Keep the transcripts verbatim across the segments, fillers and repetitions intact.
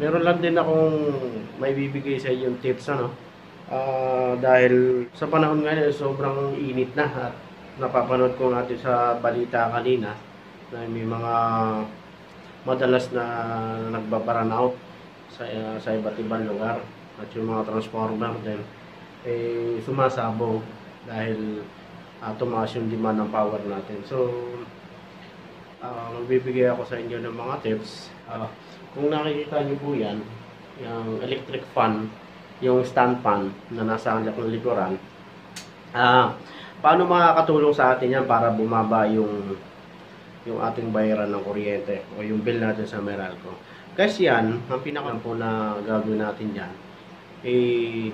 meron lang din akong may bibigay sa yung tips, ano. Ah, dahil sa panahon ngayon sobrang init na at napapanood ko natin sa balita kanina na may mga madalas na nagbabaran out sa, uh, sa iba't ibang lugar at yung mga transformer din eh sumasabog dahil uh, tumaas yung demand ng power natin. So uh, magbibigay ako sa inyo ng mga tips. Uh, kung nakikita niyo po yan, yung electric fan, yung stand fan na nasa likuran, uh, paano makakatulong sa atin yan para bumaba yung yung ating bayaran ng kuryente o yung bill natin sa Meralco. Kasi yan, ang pinakampo na gagawin natin yan, eh,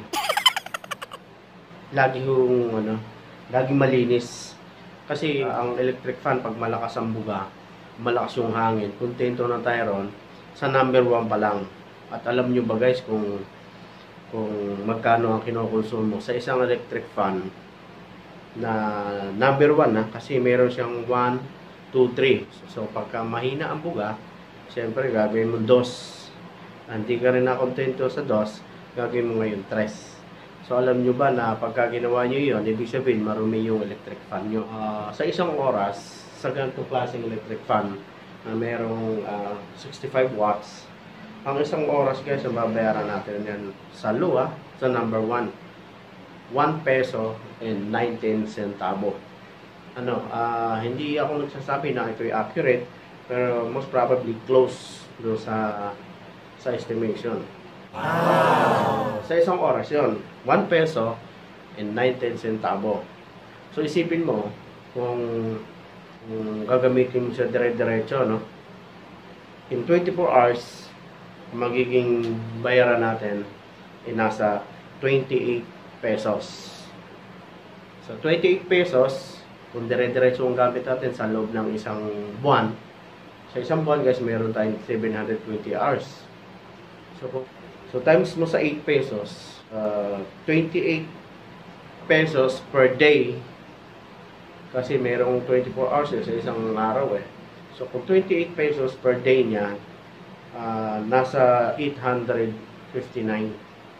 lagi yung, ano, lagi malinis. Kasi uh, ang electric fan, pag malakas ang buga, malakas yung hangin, kontento na tayo ron, sa number one pa lang. At alam nyo ba guys, kung, kung magkano ang kinokonsumo sa isang electric fan, na number one, ha? Kasi meron siyang one, two, three. So, pagka mahina ang buga, siyempre, gagawin mo dos. Hindi ka rin nakontento sa dos, gagawin mo ngayon tres. So, alam nyo ba na pagka ginawa nyo yun, ibig sabihin, marumi yung electric fan nyo. Uh, sa isang oras, sa ganitong klaseng electric fan, na uh, merong uh, sixty-five watts, ang isang oras guys, ang babayaran natin yan sa luwa, sa number one. one peso and nineteen centavo. Ano, uh, hindi ako nagsasabi na ito ay accurate, pero most probably close do sa sa estimation. Wow! Sa isang oras yon, one peso and nineteen centavo. So isipin mo kung, kung gagamitin mo siya dire-diretso, no? In twenty-four hours, magiging bayaran natin ay nasa twenty-eight pesos. So twenty-eight pesos, kung dire-diretso ang gamit natin sa loob ng isang buwan, sa isang buwan guys, meron tayong seven hundred twenty hours. So, so times mo sa eight pesos, uh, twenty-eight pesos per day, kasi merong twenty-four hours eh, sa isang araw eh. So kung twenty-eight pesos per day niya, uh, nasa eight hundred fifty-nine.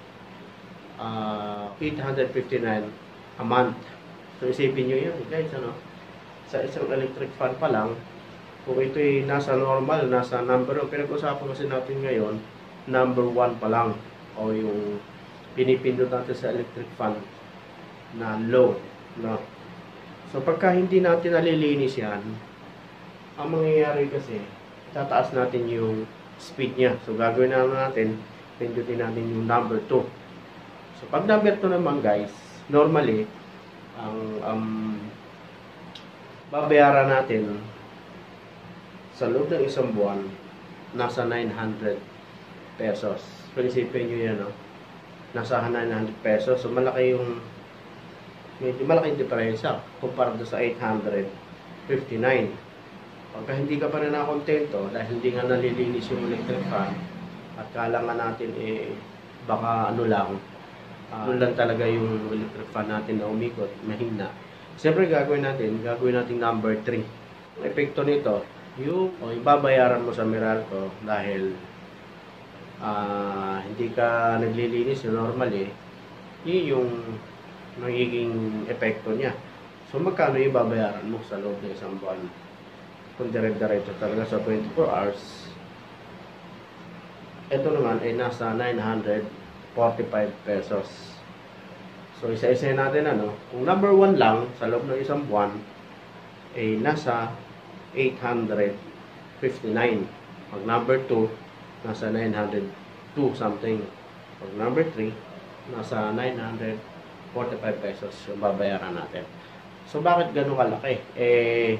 Uh, eight hundred fifty-nine a month. So, isipin nyo yun, guys, ano? Sa isang electric fan pa lang, kung ito'y nasa normal, nasa number, pinag-usapan kasi natin ngayon, number one pa lang, o yung pinipindot natin sa electric fan na low, no? So, pagka hindi natin nalilinis yan, ang mangyayari kasi, tataas natin yung speed niya. So, gagawin naman natin, pindutin natin yung number two. So, pag number two naman, guys, normally, ang um, babayaran natin sa loob ng isang buwan nasa nine hundred pesos. Prinsipyo nyo yan, no? Nasa nine hundred pesos. So malaki yung medyo malaki yung diferensya kumpara sa eight hundred fifty-nine. Pagka hindi ka pa rin nakontento dahil hindi nga nalilinis yung electric fan at kailangan natin eh baka ano lang, Uh, ano lang talaga yung electric fan natin na umikot, mahina. Siyempre gagawin natin, gagawin natin number three. Ang epekto nito, yung o ibabayaran mo sa Meralco dahil uh, hindi ka naglilinis na normal eh, yun yung magiging epekto niya. So magkano yung babayaran mo sa loob ng isang buwan? Kung dire-diretso talaga sa twenty-four hours, ito naman ay nasa nine hundred forty-five pesos. So, isa-isa natin ano, kung number one lang sa loob ng isang buwan, ay nasa eight hundred fifty-nine. Pag number two, nasa nine hundred two something. Pag number three, nasa nine hundred forty-five pesos yung babayaran natin. So, bakit ganun kalaki? Eh,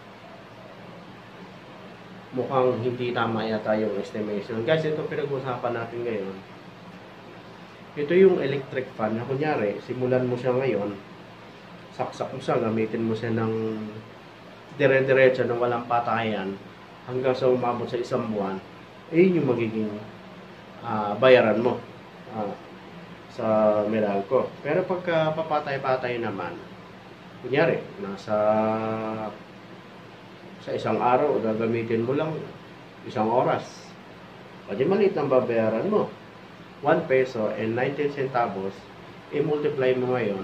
mukhang hindi tama yata yung estimation. Guys, ito pinag-usapan natin ngayon. Ito yung electric fan na kunyari, simulan mo siya ngayon, saksak mo siya, gamitin mo siya ng dire-diretso na walang patayan hanggang sa umabot sa isang buwan, eh yun yung magiging uh, bayaran mo uh, sa Meralco. Pero pagka papatay-patay naman, kunyari, nasa sa isang araw, gagamitin mo lang isang oras. O di maliit ang babayaran mo. one peso and nineteen centavos, i-multiply mo ngayon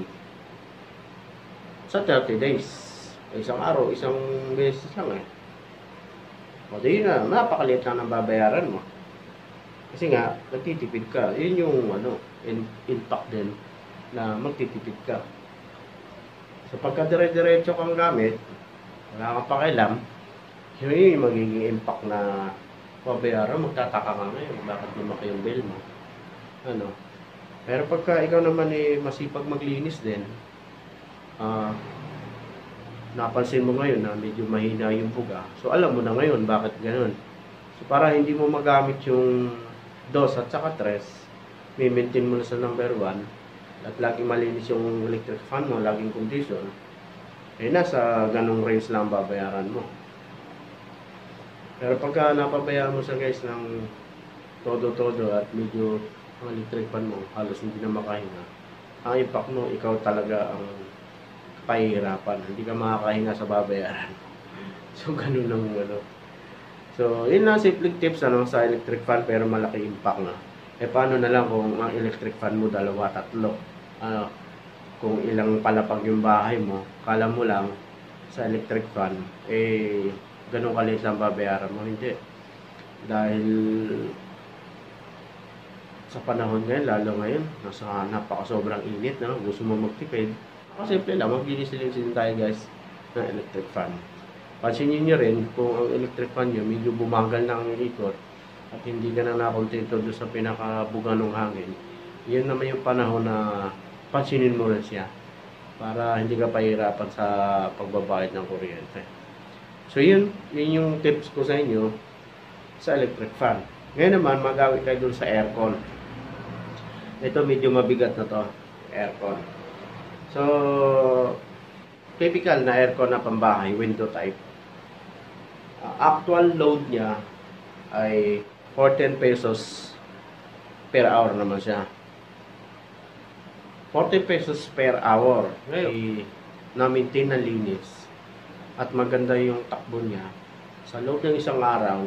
sa thirty days. Isang araw, isang beses lang eh. O di yun na, napakaliit lang ng babayaran mo. Kasi nga, nagtitipid ka. Yun yung ano, in, impact din na magtitipid ka. So pagka dire-diretso kang gamit, wala kang pakialam, yun yung magiging impact na babayaran, magtataka ka ngayon, bakit lumaki yung bill mo. Ano? Pero pagka ikaw naman eh, masipag maglinis din, ah, uh, napansin mo ngayon na medyo mahina yung buga. So alam mo na ngayon bakit ganoon. So para hindi mo magamit yung dos at saka tres, may-maintain mo na sa number one at laging malinis yung electric fan mo, laging condition, eh nasa ganong range lang babayaran mo. Pero pagka napabayaan mo sa guys ng todo-todo at medyo ang electric fan mo halos hindi na makahinga, ang impact mo, ikaw talaga ang pahihirapan. Hindi ka makakahinga sa babayaran. So, ganun lang ano. So, yun lang simple tips ano, sa electric fan pero malaki impact na. Eh, paano na lang kung ang electric fan mo dalawa, tatlo? Ano, kung ilang palapag yung bahay mo, kala mo lang sa electric fan, eh, ganun kalit lang babayaran mo. Hindi. Dahil sa panahon ngayon, lalo ngayon, nasa napaka sobrang init, no? Gusto mo magtipid. Kasi simple lang, maglinis-linis tayo guys ng electric fan. Pansinin nyo rin kung ang electric fan nyo medyo bumagal na ang ikot at hindi ka na nakontento doon sa pinakabuga ng hangin. Yun naman yung panahon na pansinin mo rin siya para hindi ka pahirapan sa pagbabayad ng kuryente. So yun, yun yung tips ko sa inyo sa electric fan. Ngayon naman, magawin kayo doon sa aircon. Ito medyo mabigat na to, aircon. So, typical na aircon na pambahay, window type. Uh, actual load niya ay fourteen pesos per hour naman siya. fourteen pesos per hour. Ngayon, na-maintain na linis at maganda yung takbo niya. Sa loob ng isang araw,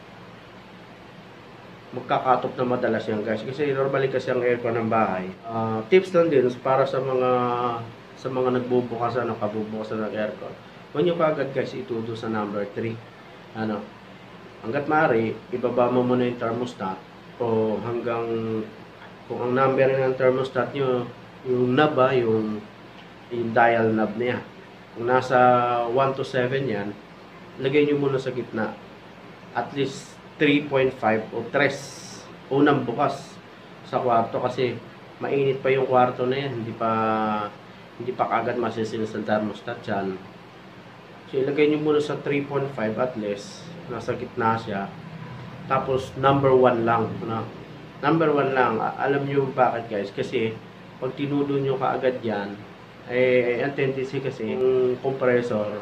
magkakatop na madalas yan guys. Kasi normally kasi ang aircon ng bahay. Uh, tips lang din para sa mga sa mga nagbubukasan o kabubukasan ng aircon. Huwag nyo kaagad guys itudo sa number three. Ano? Hanggat maaari, ibaba mo muna yung thermostat o hanggang kung ang number ng thermostat nyo, yung knob ba, yung, yung dial knob niya. Kung nasa one to seven yan, lagay nyo muna sa gitna. At least three point five o tres unang bukas sa kwarto kasi mainit pa yung kwarto na yan, hindi pa hindi pa kaagad masisilis ang thermostat dyan. So ilagay nyo muna sa three point five at least, nasa gitna siya, tapos number one lang, ano? Number one lang. Alam nyo bakit guys, kasi pag tinudo nyo kaagad yan, eh ang tendency kasi yung compressor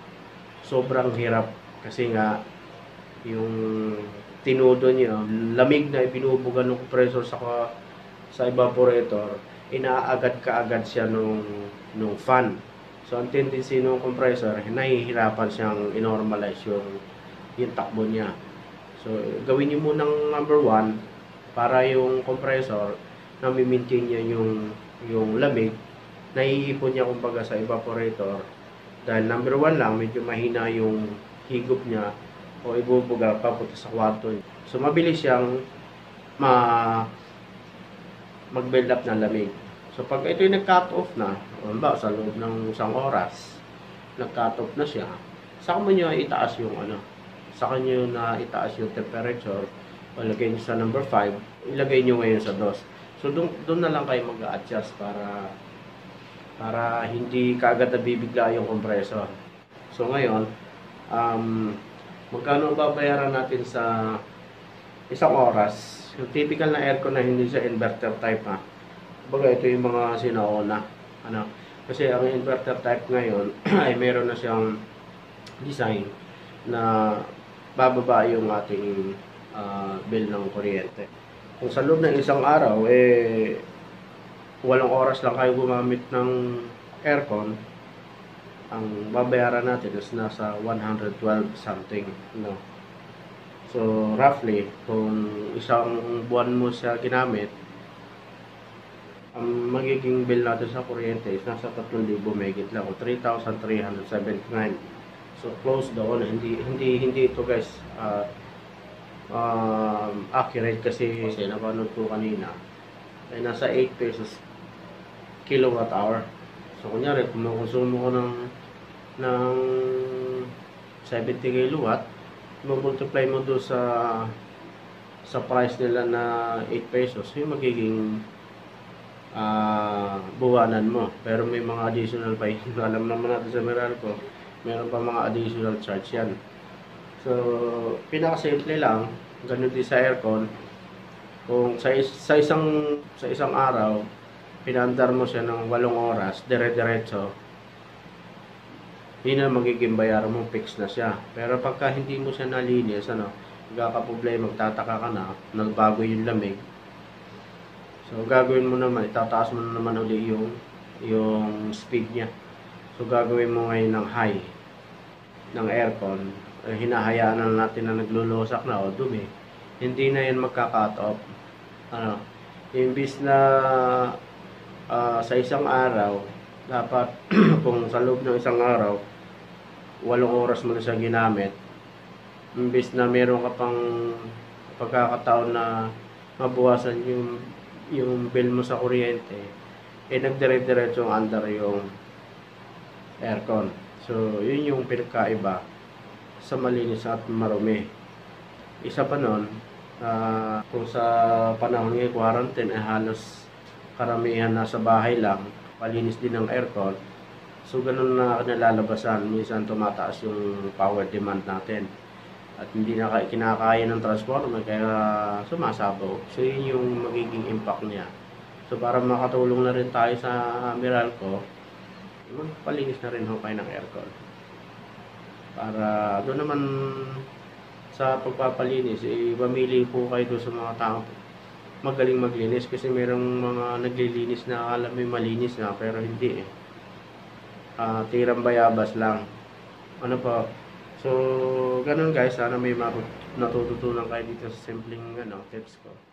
sobrang hirap kasi nga yung tinudo niyo, lamig na ibinubuga ng compressor sa sa evaporator, inaagad kaagad siya nung nung fan. So ang tendency ng compressor, nahihirapan siyang i-normalize yung yung takbo niya. So gawin niyo muna ng number one para yung compressor na mi-maintain niya yung yung lamig, naiipon niya kumbaga sa evaporator. Dahil number one lang, medyo mahina yung higop niya o ibubuga papunta sa kwarto. So mabilis siyang ma mag-build up ng lamig. So pag ito yung nag-cut off na, ba sa loob ng isang oras, nag-cut off na siya, saka mo niyo itaas yung ano, saka niyo na itaas yung temperature, o lagay niyo sa number five, ilagay niyo ngayon sa dos. So doon doon na lang kayo mag-adjust para para hindi kaagad nabibigla yung compressor. So ngayon, um magkano babayaran natin sa isang oras? Yung typical na aircon na hindi siya inverter type ha. Baga ito yung mga sinauna. Ano? Kasi ang inverter type ngayon ay meron na siyang design na bababa yung ating uh, bill ng kuryente. Kung sa loob ng isang araw, eh, walong oras lang kayo gumamit ng aircon, ang babayaran natin is nasa one hundred twelve something, no. So, roughly, kung isang buwan mo siya ginamit, ang magiging bill natin sa kuryente is nasa tatlong libo megit lang o three thousand three hundred seventy-nine. So, close doon. Hindi, hindi, hindi ito guys, uh, um, accurate kasi, kasi napanood ko kanina ay nasa eight pesos kilowatt hour. So, kunyari, kung makonsumo ko ng, ng seventy kilowatt, multiply mo doon sa sa price nila na eight pesos, yung magiging uh, buwanan mo. Pero may mga additional pa yun. Alam naman natin sa Meralco, meron pa mga additional charge yan. So, pinaka-simple lang, ganun din sa aircon. Kung sa, is sa isang sa isang araw, pinandar mo siya ng walong oras, dire-diretso, yun na magiging bayaran mo, fix na siya. Pero pagka hindi mo siya nalinis, ano, magkakaproblema, magtataka ka na, nagbago yung lamig. So, gagawin mo naman, itataas mo na naman uli yung, yung speed niya. So, gagawin mo ngayon ng high ng aircon. Eh, hinahayaan na natin na naglulusak na o dumi. Hindi na yan magka-cut off. Ano, imbis na uh, sa isang araw, dapat kung sa loob ng isang araw, walong oras mo na siya ginamit, imbis na meron ka pang pagkakataon na mabuwasan yung yung bill mo sa kuryente, eh nagdire-diretso under yung aircon. So, yun yung pinagkaiba sa malinis at marumi. Isa pa nun, uh, kung sa panahon ng quarantine, eh halos karamihan nasa bahay lang, palinis din ng aircon. So, ganun na nalalabasan. Minsan tumataas yung power demand natin. At hindi na kinakaya ng transformer, kaya sumasabaw. So, yun yung magiging impact niya. So, para makatulong na rin tayo sa Meralco, magpalinis na rin ho kayo ng aircon. Para doon naman sa pagpapalinis, eh, pamili po kayo doon sa mga tao magaling maglinis, kasi merong mga naglilinis na alam mo malinis na pero hindi eh. Uh, tirang bayabas lang. Ano po? So, ganun guys, sana may natututunan kayo dito sa simpleng ano, tips ko.